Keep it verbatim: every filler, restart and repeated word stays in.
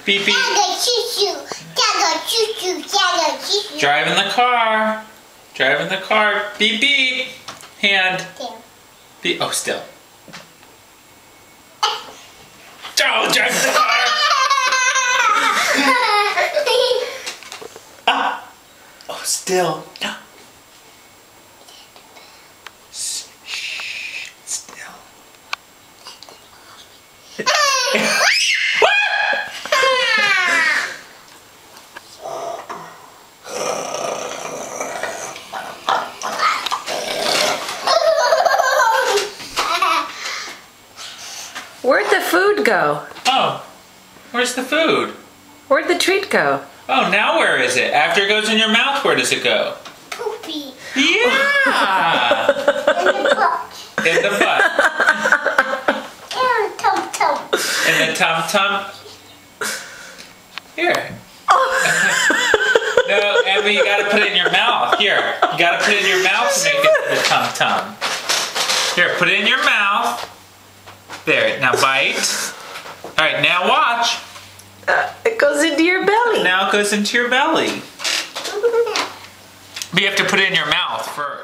Beep beep. Driving the car. Driving the car. Beep beep. Hand. Beep. Oh, still. Oh, driving the car. Ah. Oh, still. Shh. Still. Where'd the food go? Oh, where's the food? Where'd the treat go? Oh, now where is it? After it goes in your mouth, where does it go? Poopy. Yeah! In the butt. In the butt. In the tum tum. In the tum-tum. Here. No, Emmy, you gotta put it in your mouth. Here, you gotta put it in your mouth to make it the tum-tum. Here, put it in your mouth. There, now bite. Alright, now watch. Uh, it goes into your belly. Now it goes into your belly. But you have to put it in your mouth first.